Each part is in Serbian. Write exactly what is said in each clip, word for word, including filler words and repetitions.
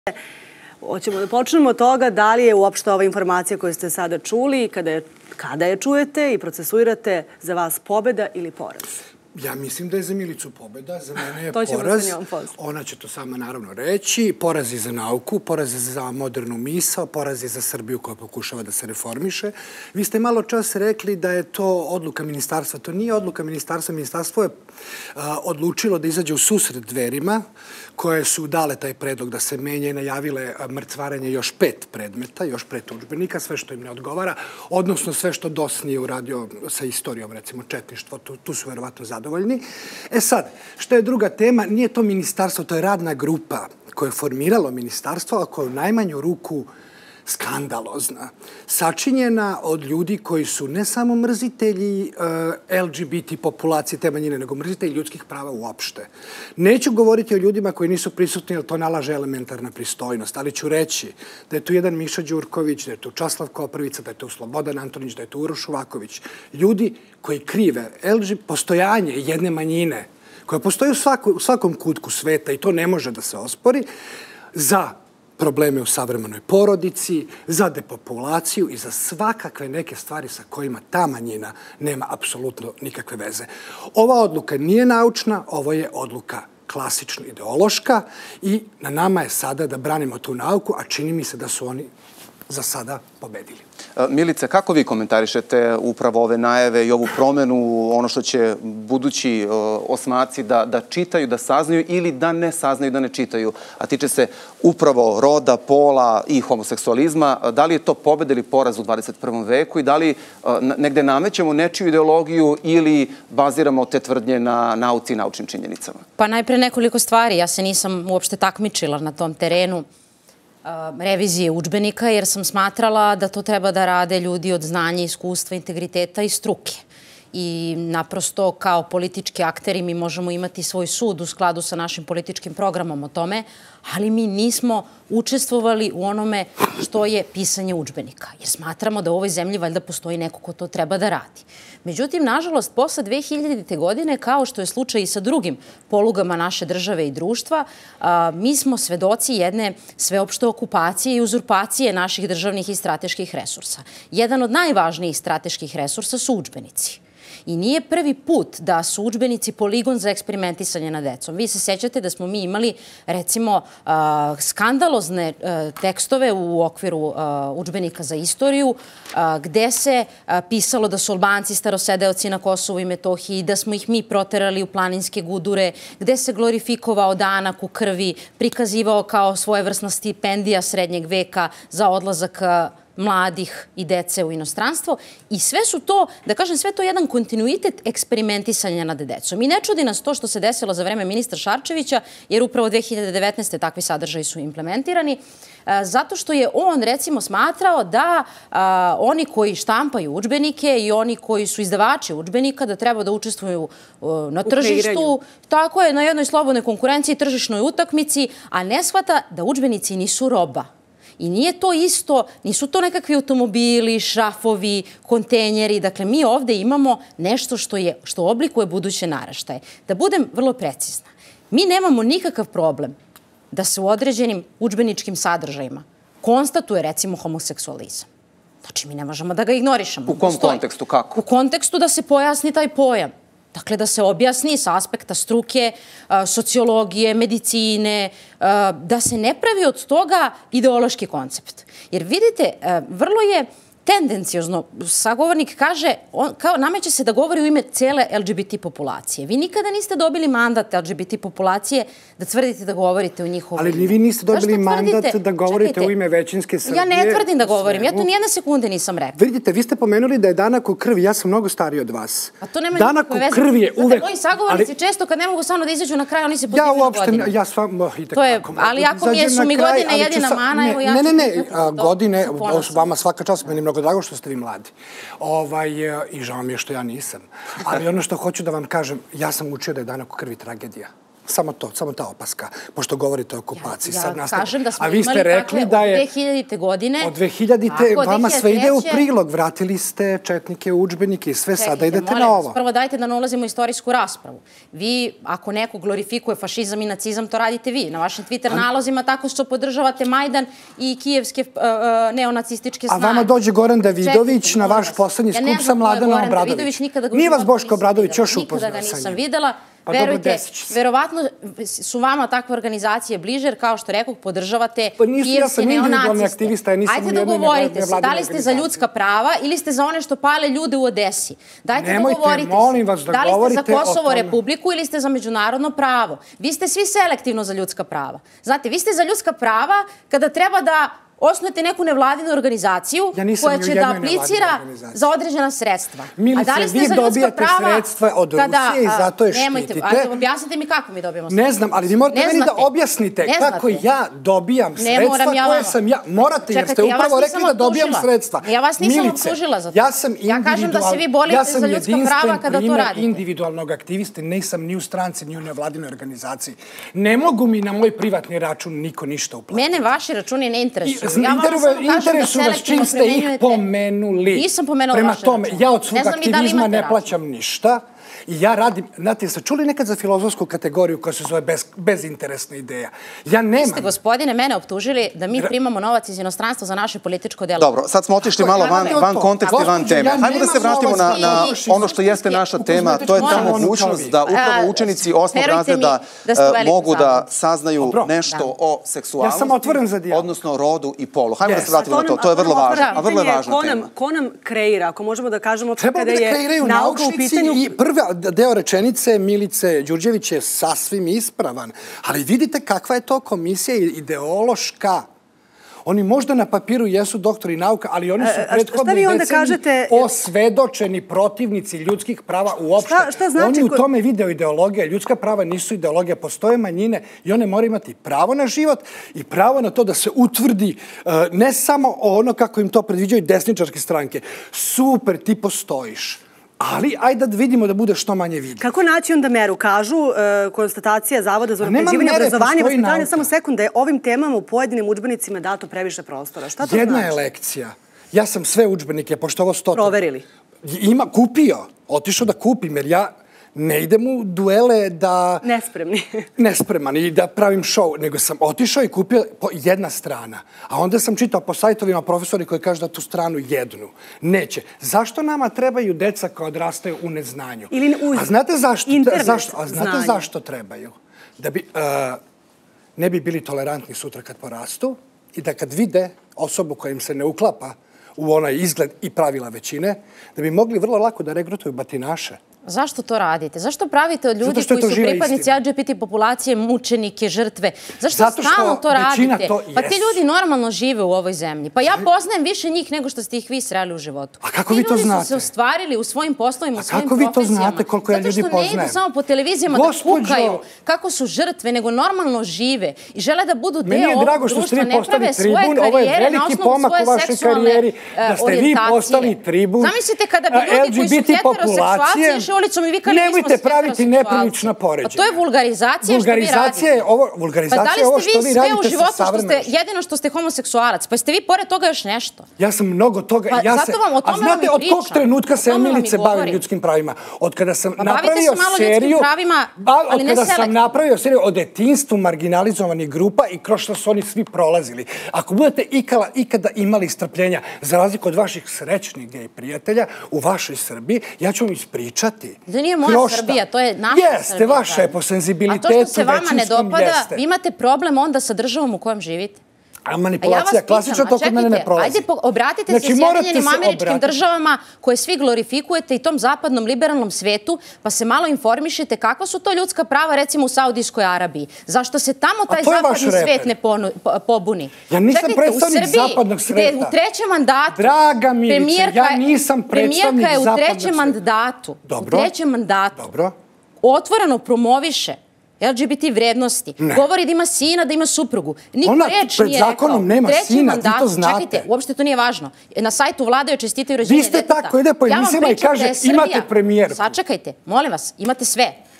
Hoćemo da počnemo od toga da li je uopšte ova informacija koju ste sada čuli, kada je, kada je čujete i procesuirate, za vas pobeda ili poraz? Ja mislim da je za Milicu pobeda, za mene je to poraz. Ona će to sama naravno reći. Poraz je za nauku, poraz je za modernu misao, poraz je za Srbiju koja pokušava da se reformiše. Vi ste malo čas rekli da je to odluka ministarstva. To nije odluka ministarstva. Ministarstvo je a, odlučilo da izađe u susret Dverima, koje su dale taj predlog da se menje i najavile mrcvaranje još pet predmeta, još pet udžbenika, sve što im ne odgovara, odnosno sve što D O S nije uradio sa istorijom, recimo četništvo, tu, tu su verovatno zadovoljni. E sad, što je druga tema, nije to ministarstvo, to je radna grupa koja je formiralo ministarstvo, a koja je u najmanju ruku skandalozna, sačinjena od ljudi koji su ne samo mrzitelji L G B T populacije te manjine, nego mrzitelji ljudskih prava uopšte. Neću govoriti o ljudima koji nisu prisutni, jer to nalaže elementarna pristojnost, ali ću reći da je tu jedan Miša Đurković, da je tu Časlav Koprivica, da je tu Slobodan Antonić, da je tu Uroš Uvaković. Ljudi koji krive L G B T postojanje jedne manjine, koja postoji u, svako, u svakom kutku sveta i to ne može da se ospori, za probleme u savremenoj porodici, za depopulaciju i za svakakve neke stvari sa kojima ta manjina nema apsolutno nikakve veze. Ova odluka nije naučna, ovo je odluka klasično ideološka i na nama je sada da branimo tu nauku, a čini mi se da su oni za sada pobedili. Milice, kako vi komentarišete upravo ove najave i ovu promenu, ono što će budući osmaci da, da čitaju, da saznaju ili da ne saznaju, da ne čitaju, a tiče se upravo roda, pola i homoseksualizma. Da li je to pobeda ili poraz u dvadeset prvom veku i da li negde namećemo nečiju ideologiju ili baziramo te tvrdnje na nauci i naučnim činjenicama? Pa najpre nekoliko stvari. Ja se nisam uopšte takmičila na tom terenu revizije udžbenika, jer sam smatrala da to treba da rade ljudi od znanja, iskustva, integriteta i struke. I naprosto kao politički akteri mi možemo imati svoj sud u skladu sa našim političkim programom o tome, ali mi nismo učestvovali u onome što je pisanje udžbenika, jer smatramo da u ovoj zemlji valjda postoji neko ko to treba da radi. Međutim, nažalost, posle dve hiljadite. godine, kao što je slučaj i sa drugim polugama naše države i društva, mi smo svedoci jedne sveopšte okupacije i uzurpacije naših državnih i strateških resursa. Jedan od najvažnijih strateških resursa su udžbenici. I nije prvi put da su udžbenici poligon za eksperimentisanje nad decom. Vi se sećate da smo mi imali, recimo, skandalozne tekstove u okviru udžbenika za istoriju, gde se pisalo da su Albanci starosedeoci na Kosovu i Metohiji, da smo ih mi proterali u planinske gudure, gde se glorifikovao danak u krvi, prikazivao kao svojevrsna stipendija srednjeg veka za odlazak mladih i dece u inostranstvo. I sve su to, da kažem, sve to jedan kontinuitet eksperimentisanja nad decom. I ne čudi nas to što se desilo za vreme ministra Šarčevića, jer upravo dve hiljade devetnaeste. takvi sadržaji su implementirani, zato što je on, recimo, smatrao da a, oni koji štampaju udžbenike i oni koji su izdavači udžbenika da treba da učestvuju a, na tržištu, tako je, na jednoj slobodnoj konkurenciji, tržišnoj utakmici, a ne shvata da udžbenici nisu roba. I nije to isto, nisu to nekakvi automobili, šrafovi, kontejneri. Dakle, mi ovde imamo nešto što, je, što oblikuje buduće naraštaje. Da budem vrlo precizna, mi nemamo nikakav problem da se u određenim udžbeničkim sadržajima konstatuje, recimo, homoseksualizam. Znači, mi ne možemo da ga ignorišemo. U kom kontekstu, kako? U kontekstu da se pojasni taj pojam. Dakle, da se objasni sa aspekta struke, sociologije, medicine, da se ne pravi od toga ideološki koncept. Jer vidite, vrlo je tendencijozno, sagovornik kaže, on, kao nameće se da govori u ime cele L G B T populacije. Vi nikada niste dobili mandat L G B T populacije da tvrdite da govorite u njihovu ime. Ali ni vi niste dobili mandat da govorite Čekajte, u ime većinske Srbije. Ja ne tvrdim da govorim, ja to nijedne sekunde nisam rekla. Vidite, vi ste pomenuli da je danak u krvi, ja sam mnogo stariji od vas. A to nema danak u krvi je uvek... Znate, moji sagovornici često kad ne mogu stvarno da izađu na kraj, oni se pozivaju na godine. Ja svam, to je, ali ako mi jesu mi godine jedina mana, evo ja... Ne, ne, ne, godine, vama svaka čast, meni je mnogo drago što ste vi mladi. Ovaj, I žao mi je što ja nisam. Ali ono što hoću da vam kažem, ja sam učio da je danak u krvi tragedija. Samo to, samo ta opaska, pošto govorite o okupaciji. Ja, ja kažem da smo imali takve od dve hiljadite godine. Od dve hiljadite vama sve ide u prilog. Vratili ste četnike u udžbenike i sve sada idete na ovo. Prvo dajte da ne ulazimo u istorijsku raspravu. Vi, ako neko glorifikuje fašizam i nacizam, to radite vi. Na vašim Twitter nalozima tako što podržavate Majdan i kijevske neonacističke snage. A vama dođe Goran Davidović na vaš poslednji skup sa Mladenom Obradović. Nije vas Boško Obradović još upoznao sa njim? Nikada ga nisam videla. Verujte, verovatno su vama takve organizacije bliže, jer kao što rekao, podržavate kijevske neonaciste. Ajde dogovorite se, da li ste za ljudska prava ili ste za one što pale ljude u Odesi. Dajte dogovorite se. Da li ste za Kosovo Republiku ili ste za međunarodno pravo. Vi ste svi selektivno za ljudska prava. Znate, vi ste za ljudska prava kada treba da osnujete neku nevladinu organizaciju koja će da aplicira za određena sredstva. Milice, vi dobijate sredstva od Rusije i zato je štitite. Objasnite mi kako mi dobijamo sredstva. Ne znam, ali vi morate meni da objasnite kako ja dobijam sredstva koje sam ja... Morate, jer ste upravo rekli da dobijam sredstva. Ja vas nisam optužila za to. Ja sam Ja kažem da se vi borite za ljudska prava kada to radite. Individualnog aktiviste, nisam ni u stranci, ni u nevladinoj organizaciji. Ne mogu mi na moj privatni račun niko ništa uplatiti. Mene vaši računi ne interesuju. Interesu vas čim ste ih pomenuli. Nisam pomenula Prema vaše tome, račune. ja od svog aktivizma ne plaćam ništa. I ja radim, znate, jeste čuli nekad za filozofsku kategoriju koja se zove bezinteresna ideja? Ja nemam. Vi ste, gospodine, mene optužili da mi primamo novac iz inostranstva za naše političko delovanje. Dobro, sad smo otišli malo van konteksta i van teme. Hajmo da se vratimo na ono što jeste naša tema. To je ta mogućnost da upravo učenici osmog razreda mogu da saznaju nešto o seksualnosti, odnosno rodu i polu. Hajmo da se vratimo na to. To je vrlo važno. A vrlo je važna tema. Ko nam kreira, ako možemo da kažemo kada je nauka u pitanju... Deo rečenice Milice Đurđević je sasvim ispravan, ali vidite kakva je to komisija ideološka. Oni možda na papiru jesu doktori nauka, ali oni su prethodni deceniji osvedočeni protivnici ljudskih prava uopšte. Oni u tome video ideologija. Ljudska prava nisu ideologija. Postoje manjine i one moraju imati pravo na život i pravo na to da se utvrdi ne samo ono kako im to predviđaju desničarske stranke. Super, ti postojiš. Ali, ajde da vidimo da bude što manje vidno. Kako naći onda meru? Kažu konstatacija Zavoda za unapređivanje obrazovanja i vaspitanja, samo sekund, da je ovim temama u pojedinim udžbenicima dato previše prostora. Šta to znači? Jedna je lekcija. Ja sam sve udžbenike, pošto ovo stoto... Proverili? Ima, kupio. Otišao da kupim, jer ja ne idem u duele da... Nespremni. Nespreman i da pravim šou, nego sam otišao i kupio jedna strana. A onda sam čitao po sajtovima profesori koji kažu da tu stranu jednu. Neće. Zašto nama trebaju deca koja odrastaju u neznanju? Ili uz A znate zašto? internet A znate zašto trebaju? Da bi ne bi bili tolerantni sutra kad porastu i da kad vide osobu koja im se ne uklapa u onaj izgled i pravila većine, da bi mogli vrlo lako da regrutuju batinaše. Zašto to radite? Zašto pravite od ljudi koji su pripadnici L G B T populacije mučenike, žrtve? Zašto stalno to radite? Pa ti ljudi normalno žive u ovoj zemlji. Pa ja poznajem više njih nego što ste ih vi sreli u životu. A kako vi to znate? Ti ljudi su se ostvarili u svojim poslovima, u svojim profesijama. A kako vi to znate koliko ja ljudi poznajem? Zato što ne idu samo po televizijama da kukaju kako su žrtve, nego normalno žive i žele da budu deo ovog društva, ne prave svoje karijere na osnovu svoje seksualne orijentacije. Zamislite kada bi ljudi koji su heteroseksualci ulicom i vikali mi smo nemojte praviti neprilična poređenja. Pa to je vulgarizacija što vi radite. Vulgarizacija je ovo što vi radite sa savremenošću. Jedino što ste homoseksualac, pa ste vi pored toga još nešto. Ja sam mnogo toga. A znate od kog trenutka se Milice bavi ljudskim pravima? Od kada sam napravio seriju od kada sam napravio seriju o detinjstvu marginalizovanih grupa i kroz što su oni svi prolazili. Ako budete ikada imali strpljenja, za razliku od vaših srećnih gej prijatelja u vašoj Srbiji, ja ću vam ispričati. To nije moja Srbija, to je naša Srbija. Jeste, vaša je po senzibilitetu većinskom jeste. A to što se vama ne dopada, vi imate problem onda sa državom u kojem živite. A manipulacija klasično to kod mene ne prolazi. Ajde, obratite se Sjedinjenim Američkim državama koje svi glorifikujete i tom zapadnom liberalnom svetu, pa se malo informišite kakva su to ljudska prava, recimo u Saudijskoj Arabiji. Zašto se tamo taj zapadni svet ne pobuni? Ja nisam predstavnik zapadnog sveta. Gde u trećem mandatu... Draga Milice, ja nisam predstavnik zapadnog sveta. Premijerka je u trećem mandatu, u trećem mandatu, otvoreno promoviše L G B T vrednosti. Govori da ima sina, da ima suprugu. Niko reč nije rekao. Ona pred zakonom nema sina, vi to znate. Čekajte, uopšte to nije važno. Na sajtu vlade joj čestitaju rođenje deteta. Vi ste tako, ide po emisijama i kaže imate premijerku. Sačekajte, molim vas, imate sve.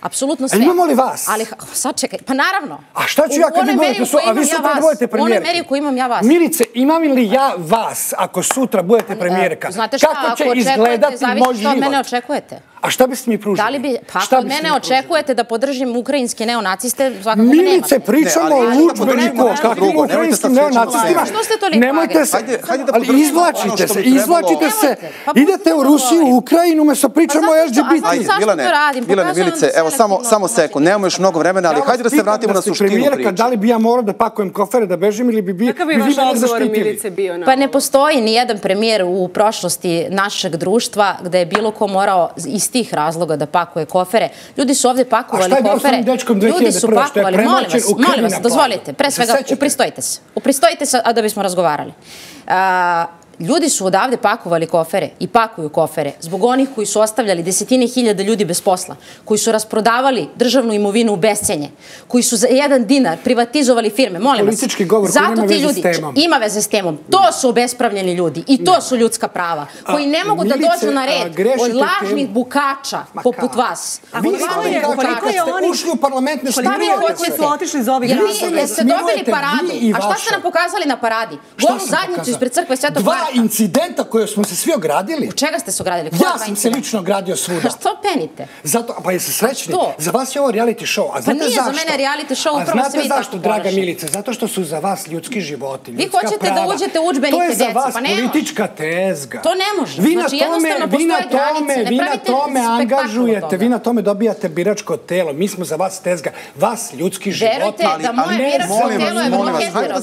Apsolutno sve. A imamo li vas? Ali, sad čekaj, pa naravno. A šta ću ja kad vi budete, a vi sutra budete premijerka? U onoj meri u kojoj imam ja vas. Milice, imam li ja vas ako sutra budete premijerka? Znate šta, ako očekujete, zavisi što od mene očekujete. A šta biste mi pružili? Da li bi, pa ako od mene očekujete da podržim ukrajinske neonaciste, svakako me nemate. Milice, pričamo o udžbeniku, kakvim ukrajinskim neonacistima. Što ste toliko nemojte se, ali izvlačite se, izvlačite se. Idete u Rusiju, u Ukrajinu, mesto pričamo o L G B T. Milane, Milice, evo samo sekund, nemamo još mnogo vremena, ali hajde da se vratimo na suštinu priče. Da li bi ja morao da pakujem kofere, da bežim ili bi vi mene zaštitili? Pa ne postoji ni jedan premijer u prošlosti našeg društva gde je bilo ko morao iz tih razloga da pakuje kofere. Ljudi su ovde pakovali kofere. Ljudi su pakovali, molim vas, molim vas, dozvolite, pre svega, upristojite se. Upristojite se, a da bismo razgovarali. Ljudi su odavde pakovali kofere i pakuju kofere zbog onih koji su ostavljali desetine hiljada ljudi bez posla, koji su rasprodavali državnu imovinu u bescenje, koji su za jedan dinar privatizovali firme. Molim vas, zato ti ljudi, ima veze s temom, to su obespravljeni ljudi i to su ljudska prava, koji ne mogu da dođu na red od lažnih bukača poput vas. Vi ste ušli u parlament, ne šta vi hoćete? Otišli iz ovih razloga. Jeste dobili paradu. A šta ste nam pokazali na paradi? Golu zadnjicu ispred crkve Svetog Marka. Incidenta koje smo se svi ogradili. U čega ste se ogradili? Ja sam se lično ogradio svuda. Što penite? Zato, pa jeste srećni? Za vas je ovo reality show. A znate zašto? Pa nije za mene reality show, upravo se vi tako ponašate. A znate zašto, draga Milice? Zato što su za vas ljudski životi, ljudska prava. Vi hoćete da uđete u udžbenike djece, pa ne može. To je za vas politička tezga. To ne može. Znači jednostavno postoje granice. Vi na tome angažujete, vi na tome dobijate biračko telo. Mi smo za vas tezga. Vas ljudski životi. Verujte da moje biračko telo je vrlo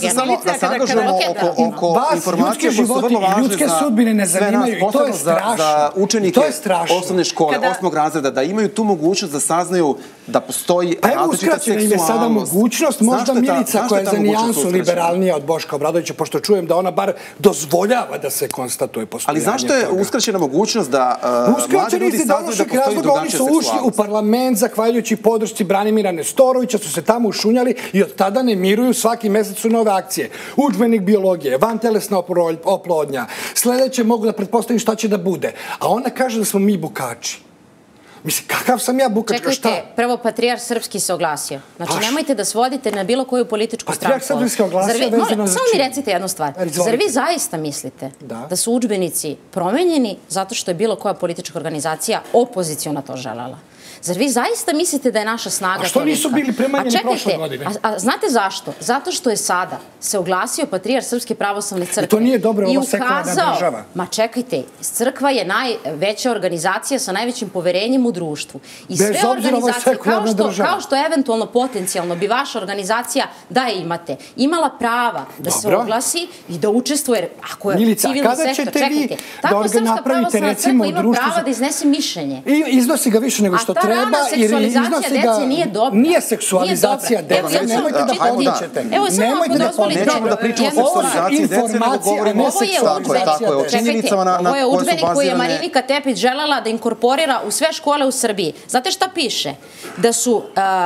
heterogeno. Vas ljudski životi i ljudske sudbine ne zanimaju i to je strašno. Za učenike osnovne škole, osmog razreda, da imaju tu mogućnost da saznaju da postoji različita seksualnost. Pa evo, uskraćena im je sada mogućnost, možda Milica koja je za nijansu liberalnija od Boška Obradovića, pošto čujem da ona bar dozvoljava da se konstatuje postojanje toga. Ali zašto je uskraćena mogućnost da mladi ljudi saznaju da postoji drugačija seksualnost? Oni su ušli u parlament zahvaljujući podršci Branimira Nestorovića, su se tamo ušunjali i od tada ne miruju, svaki mesec su nove akcije. Udžbenik biologije, vantelesna oplodnja, sledeće mogu da pretpostavim šta će da bude. A ona kaže da smo mi bukači. Mislim, kakav sam ja bukačka, šta? Čekajte, prvo Patrijarh Srpski se oglasio. Znači, nemojte da svodite na bilo koju političku stranku. Patrijarh Srpski se oglasio vezano za čin. Samo mi recite jednu stvar. Zar vi zaista mislite da su udžbenici promenjeni zato što je bilo koja politička organizacija opoziciona to želala? Zar vi zaista mislite da je naša snaga tolika? A što nisu bili premanjeni prošle godine? A znate zašto? Zato što je sada se oglasio Patrijarh Srpske pravoslavne crkve. I to nije dobro, ova sekularna država. Ma čekajte, crkva je najveća organizacija sa najvećim poverenjem u društvu. I sve organizacije, kao što eventualno potencijalno bi vaša organizacija, da je imate, imala prava da se oglasi i da učestvuje, ako je civilni sektor, čekajte. Tako Srpska pravoslavna crkva ima prava da iznese mišljenje. Iznosi ga više nego što treba. Seksualizacija dece nije dobra. Nije seksualizacija dece, nemojte da podničete. Evo samo ako dozvolite. Nećemo da pričamo o seksualizaciji dece, nego govorimo o seksualizaciji. Ovo je udžbenik koji je Marinika Tepić želela da inkorporira u sve škole u Srbiji. Znate šta piše? Da su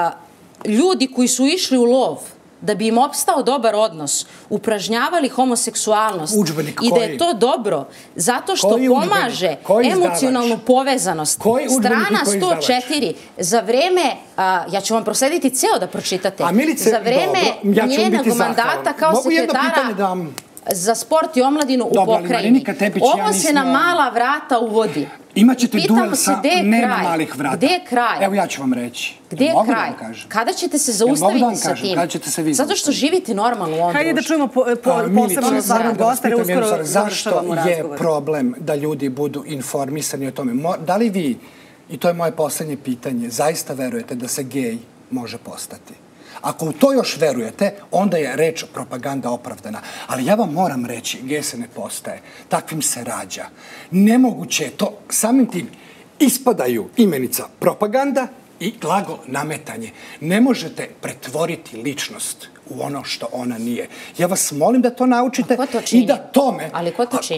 ljudi koji su išli u lov da bi im opstao dobar odnos, upražnjavali homoseksualnost i da je to dobro zato što pomaže emocionalnu povezanost. Strana sto četiri, za vreme, ja ću vam proslediti ceo da pročitate, za vreme njenog mandata kao sekretara za sport i omladinu u pokrajini. Ovo se na mala vrata uvodi. Imaćete duel sa nema malih vrata. Gde je kraj? Evo ja ću vam reći. Gde je kraj? Kada ćete se zaustaviti sa tim? Zato što živite normalno u ovom društvu. Hajde da čujemo posebno stvarnog gosta, jer uskoro završavamo razgovor. Zašto je problem da ljudi budu informisani o tome? Da li vi, i to je moje poslednje pitanje, zaista verujete da se gej može postati? Ako u to još verujete, onda je reč propaganda opravdana. Ali ja vam moram reći, gej se ne postaje. Takvim se rađa. Nemoguće je to, samim tim, ispadaju imenica propaganda i glagol nametanje. Ne možete pretvoriti ličnost u ono što ona nije. Ja vas molim da to naučite i da tome... Ali ko to čini?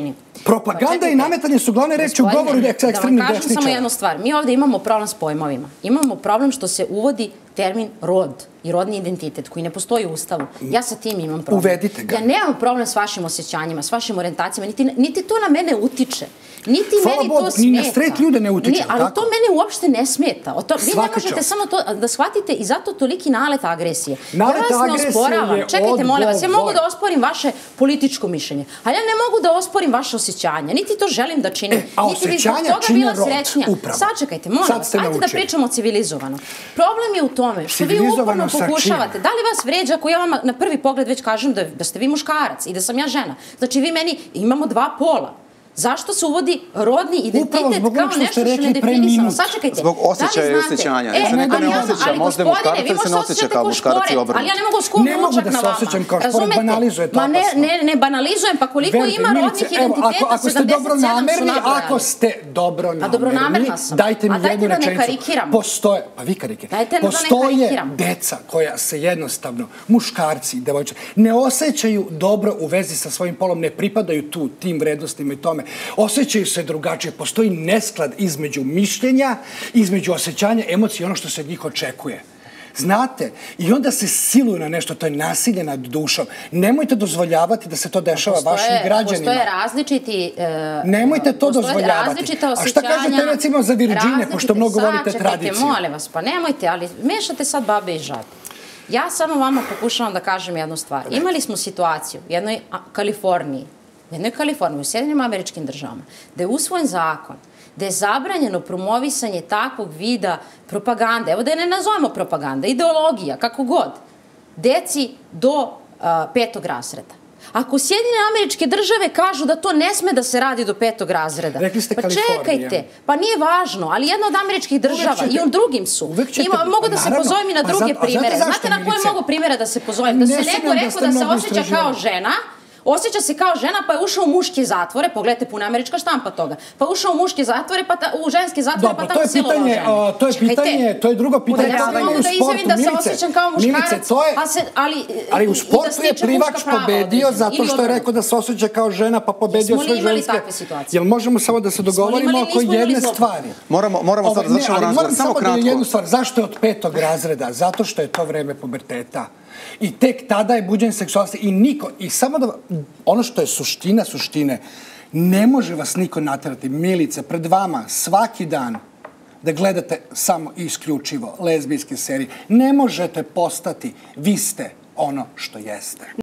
Propaganda i nametanje su glavne reči u govoru ekstremnih desničara. Da vam kažem samo jednu stvar. Mi ovde imamo problem s pojmovima. Imamo problem što se uvodi termin rod i rodni identitet koji ne postoji u Ustavu. Ja sa tim imam problem. Uvedite ga. Ja nemam problem s vašim osjećanjima, s vašim orijentacijama, niti to na mene utiče. Niti meni to smeta. Ni na straight ljude ne utiče, tako? Ali to mene uopšte ne smeta. Vi ne možete samo to da shvatite i zato toliki nalet agresije. Nalet agresije je odgovor. Čekajte, molim vas, ja mogu da osporim vaše političko mišljenje, ali ja ne mogu da osporim vaše osjećanja. Niti to želim da činim. A osjećanja čine rod, upravo. Sačekajte, molim vas, ajte da pričamo civilizovano. Problem je u tome što vi uporno pokušavate. Da li vas vređa ako ja vama na prvi pogled već kažem da ste vi muškarac i da sam ja žena? Znači vi meni imamo dva pola. Zašto se uvodi rodni identitet kao nešto što je nedefinisano? Sačekajte. Zbog osjećaja i osjećanja. Ja se neko ne osjeća. Možda je muškarac ili se ne osjeća kao muškarac i obrnuto. Ali ja ne mogu skup ručak na vama. Ne mogu da se osjećam kao šporet, banalizujete opasno. Ne banalizujem, pa koliko ima rodnih identiteta, sedamdeset sedam su nabrojali. Ako ste dobronamerni, dajte mi jednu rečenicu. Postoje, pa vi karikirate, postoje deca koja se jednostavno, muškarci, devojčice, ne osjećaju dobro u vezi sa svojim polom, ne pripadaju tu, tim vrednostima i tome. Osjećaju se drugačije. Postoji nesklad između mišljenja, između osjećanja, emocije i ono što se od njih očekuje. Znate? I onda se siluju na nešto, to je nasilje nad dušom. Nemojte dozvoljavati da se to dešava vašim građanima. Postoje različiti... Nemojte to dozvoljavati. A šta kažete recimo za Virđine, pošto mnogo volite tradiciju? Čekajte, molim vas, pa nemojte, ali mešate sad babe i žabe. Ja samo vama pokušavam da kažem jednu stvar. Imali smo situaciju u jednoj Kaliforniji, u jednoj Kaliforniji, u Sjedinim Američkim Državama, da je usvojen zakon, da je zabranjeno promovisanje takvog vida propagande, evo da je ne nazovemo propaganda, ideologija, kako god, deci do petog razreda. Ako Sjedinjene Američke Države kažu da to ne sme da se radi do petog razreda, pa čekajte, pa nije važno, ali jedna od američkih država i on drugim su. Mogu da se pozovem i na druge primere. Znate na koje mogu primere da se pozovem? Da se neko rekao da se osjeća kao žena, osjeća se kao žena, pa je ušao u muške zatvore, pogledajte, puna američka štampa toga, pa je ušao u muške zatvore, pa u ženske zatvore, pa tamo silovao žene. To je pitanje, to je drugo pitanje. Ja sam mogu da izjavim da se osjećam kao muškarac, ali u sportu je plivač pobedio zato što je rekao da se osjeća kao žena, pa pobedio sve ženske. Jel možemo samo da se dogovorimo oko jedne stvari? Moramo sad završimo razgovor, samo kratko. Zašto je od petog razreda? Zato što je to vreme puberteta. I tek tada je buđenje seksualnosti i niko, i samo da, ono što je suština suštine, ne može vas niko naterati, Milice, pred vama svaki dan da gledate samo i isključivo lezbijske serije. Ne možete postati, vi ste ono što jeste.